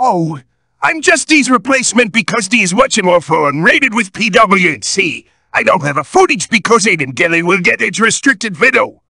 Oh, I'm just D's replacement because D's watching more phone rated with PWC. I don't have a footage because Aiden Gelly will get age restricted video.